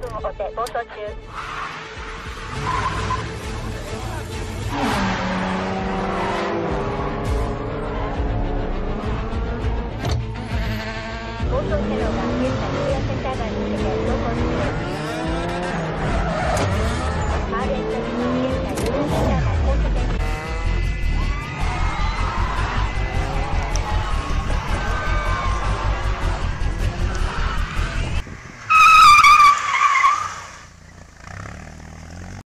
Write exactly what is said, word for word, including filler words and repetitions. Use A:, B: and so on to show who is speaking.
A: 分を追って暴走中。暴走車両が現在ニューヤーセンター街に向けて走行中です。